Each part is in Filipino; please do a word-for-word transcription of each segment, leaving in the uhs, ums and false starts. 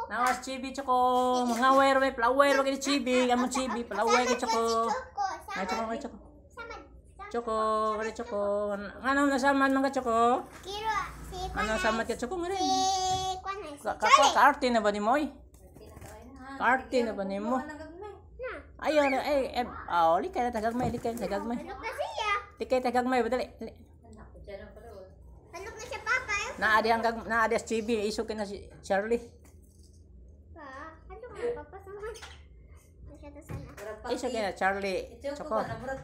Nawas chibi Choco. Mangaway may flower kay chibi. Amo chibi flower kay Choco. Ay Choco kay Choco. Choco, kay Choco. Ano na saman man ka Choco? Kiro si Ano saman ka Choco ngari? Si kuan Ka kaarte na ba ni Moy? Kaarte na ba ni mo? Ayo na eh eh oh likay na tagagmay likay na tagagmay. Halok na siya. Likay tagagmay ba dali. Halok na siya papa. Eh. Naa di ang gag naa di chibi isok na si Charlie. Pa, halok na papa sama. Masya to sana. Isok na Charlie. Choco.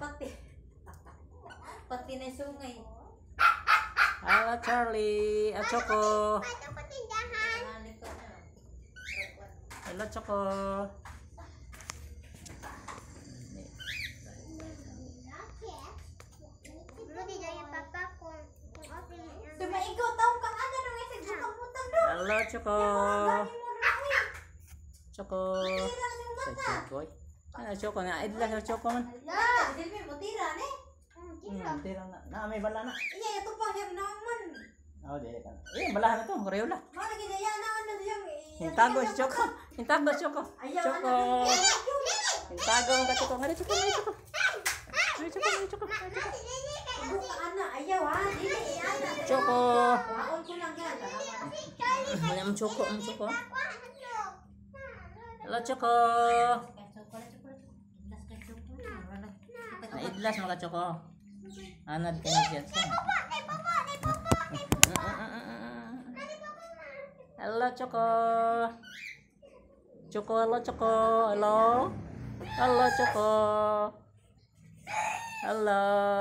Pati na sungay. Hello Charlie, at Choco. Pato ko tindahan. Hello Choco. Hindi dyan papa kung kung okay na yan. Dumaigaw taong kang ano nung isig bukang putang doon. Hello Choco. Choco. Sa Choco. Ano Choco na idla sa Choco man. La, silbi mo tira ni. Hmm, tira na. Na may bala na. Iya ito pa siya naman. Oh, di ka. Eh, bala na to, Koreola. Mana ginaya na ano yung Hintago si Choco. Hintago si Choco. Ayaw Choco. ano. Hintago mo ka Choco. Ngari Choco, ngari Choco. Ngari Choco, ngari Choco. Buka ana ayaw ha. Dili ana. Choco. Waon ko lang yan. Ano ang Choco, ang Choco. Hello Choco. Naidlas mo ka Choco. Anad ka niya dyan. Hello Choco. Choco, hello Choco. Hello. Hello Choco. Hello.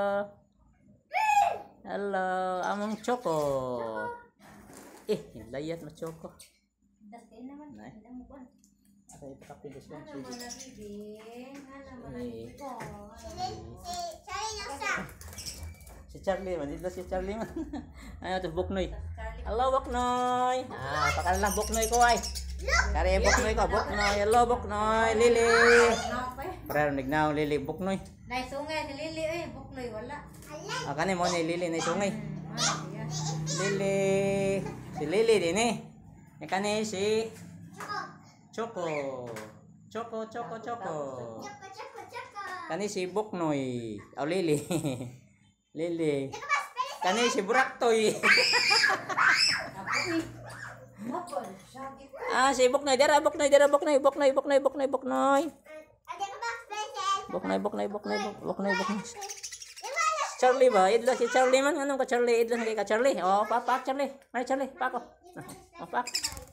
Hello, among Choco. Eh, layat mo Choco. Das kayo naman. Hindi mo kuan. Asa ipakapilis mo. Ano man na bibi? Ano man na Eh. ko. Si Charlie nasa. Si Charlie man, dito si Charlie man. Ano to Buknoy. Hello Buknoy. Ah, pakala lang Buknoy ko ay. Kare Buknoy ko, Buknoy. Hello Buknoy, Lili. Pero nignaw Lili Buknoy. Nay sungay si Lili eh, buknoy wala. Ah, kani mo ni Lili na sungay. Ah, iya. Lili. Si Lili din eh. Ni kani si Choco. Choco, Choco, Choco. Choco, choco, choco. Kani si Buknoy. Oh, Lili. Lili. Nakabas, pelis. Kani si Buraktoy. Bukol, sabi ko. Ah, si Buknoy. Dara, Buknoy, dara, Buknoy, Buknoy, Buknoy, Buknoy, Buknoy. Ada ka box, pelis. Buknoy, Buknoy, Buknoy, Buknoy, Buknoy. Charlie ba? Idla si Charlie man. Anong ka Charlie? Idla na kay ka Charlie. Oh, pa, pa, Charlie. Mari Charlie, pa ko. Oh, pa.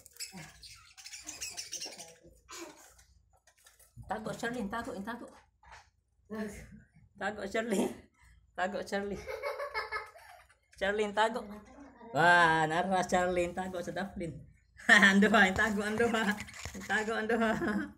Tago Charlie, tago, tago. Tago Charlie. Tago Charlie. Charlie tago. Wah, naras Charlie tago sa Daplin. Ando ha, tago ando ha. Tago ando ha.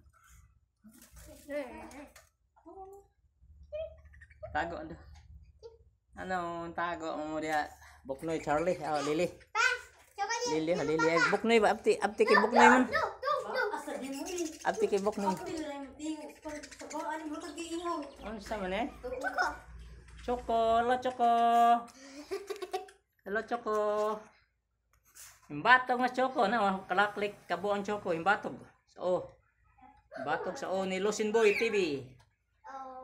Tago ando. Ano tago mo dia? Buknoy Charlie, oh Lili. Pa, choco di. Lili, ha Lili. Ay, Buknoy ba? Abti, abti kay Buknoy man. No, no, no. Asa di mo eh. Abti kay Buknoy. Ako nila yung tingo. Pag sa bawaan mo kag-iingaw. Ano sa man eh? Choco. Choco, hello Choco. Hello Choco. Yung batog na Choco na kalaklik kabuang Choco, yung batog. So, batog sa O ni Lusin Boy T V. Oh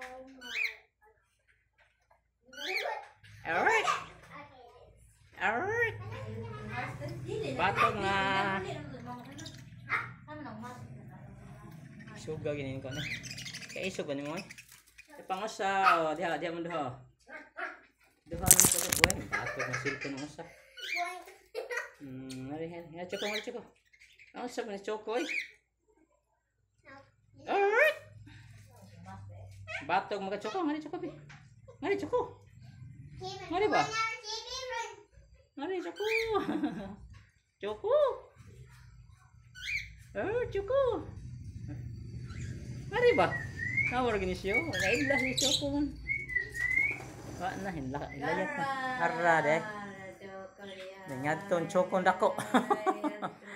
my. Alright. Alright. Batog na suga gini ko na. Kay isog ni mo eh. Pangusa, oh, diha, diha mo diha. Diha mo ko to buhay. Batog na silko ng usa. Hmm, nari hen. Ya Choco, nari Choco. Ang sa ni Choco eh. Alright. Batog mga Choco, nari Choco bi. Nari Choco. Ngari ba? Ngari Choco. Choco. Oh, Choco. Ngari ba? Nawar gini siyo. Naidla si Choco man. Wa na hinla, hilayat na. Harra de. Ngadton Choco dako.